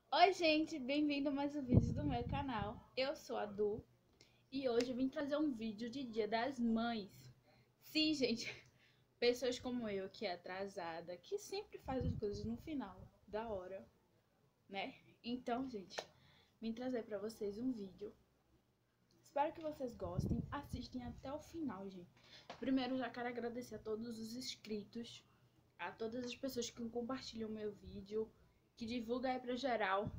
Oi, gente, bem-vindo a mais um vídeo do meu canal. Eu sou a Du e hoje eu vim trazer um vídeo de Dia das Mães. Sim, gente, pessoas como eu que é atrasada, que sempre faz as coisas no final da hora, né? Então, gente, vim trazer pra vocês um vídeo. Espero que vocês gostem, assistem até o final, gente. Primeiro, já quero agradecer a todos os inscritos, a todas as pessoas que compartilham meu vídeo, que divulgam aí pra geral.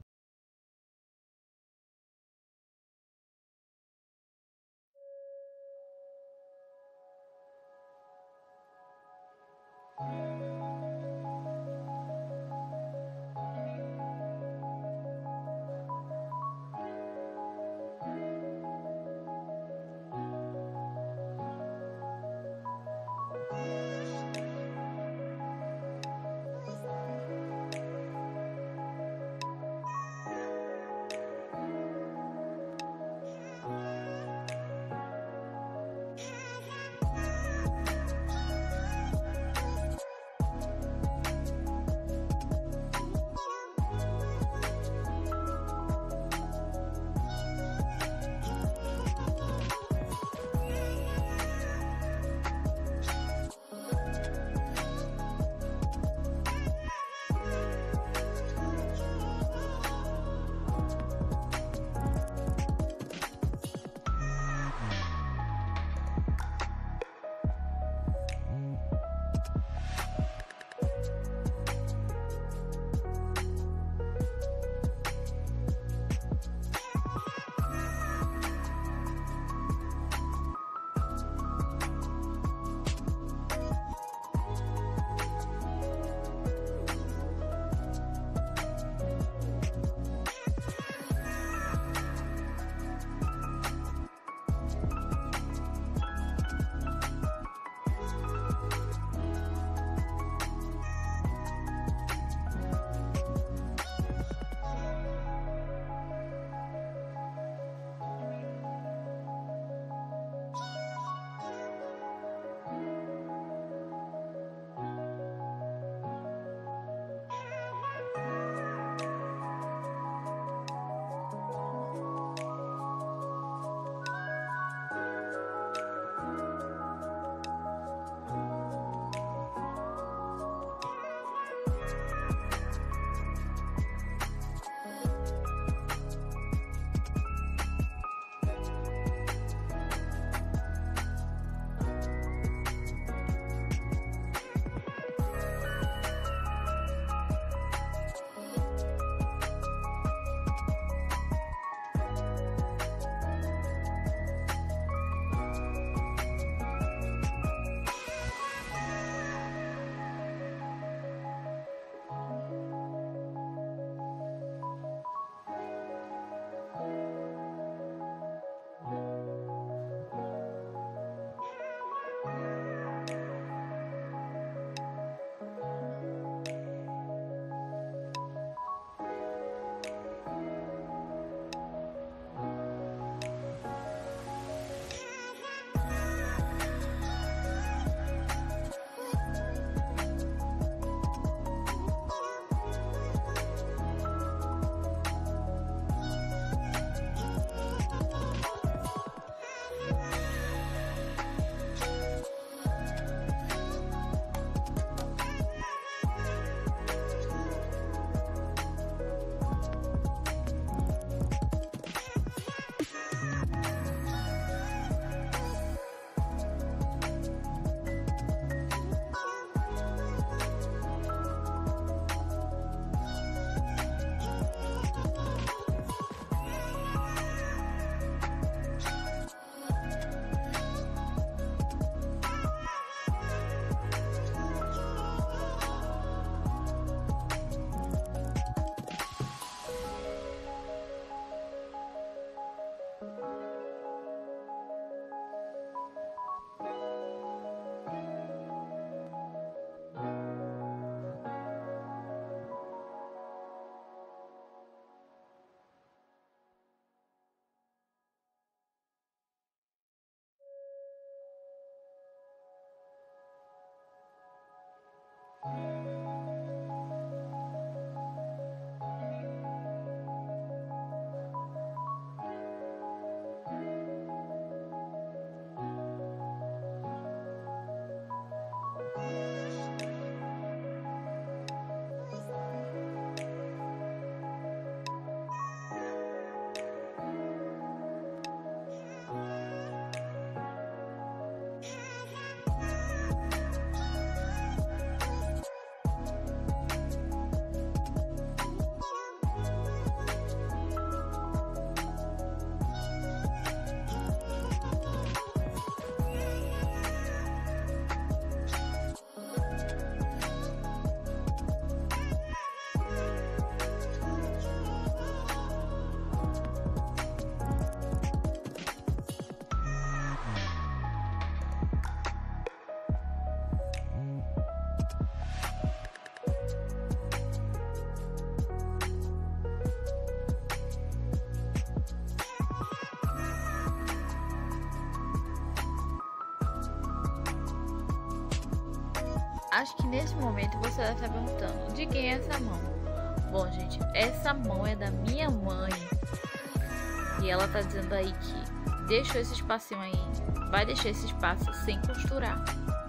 acho que nesse momento você deve estar perguntando, de quem é essa mão? Bom, gente, essa mão é da minha mãe. E ela tá dizendo aí que deixou esse espacinho aí, vai deixar esse espaço sem costurar.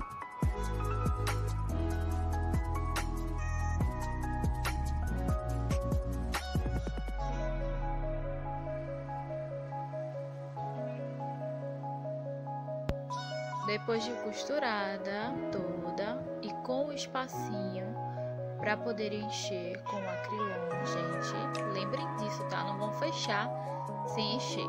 Depois de costurada toda e com o espacinho para poder encher com o acrilon, gente, lembrem disso, tá? Não vão fechar sem encher.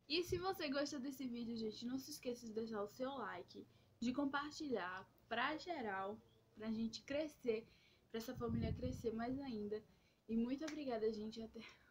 E se você gostou desse vídeo, gente, não se esqueça de deixar o seu like, de compartilhar pra geral, pra gente crescer, pra essa família crescer mais ainda. E muito obrigada, gente, até...